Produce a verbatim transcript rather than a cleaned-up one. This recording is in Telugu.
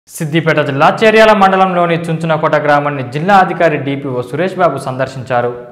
సిద్దిపేట జిల్లా చేర్యాల మండలంలోని చుంచునకోట గ్రామాన్ని జిల్లా అధికారి డిపిఓ సురేష్ బాబు సందర్శించారు.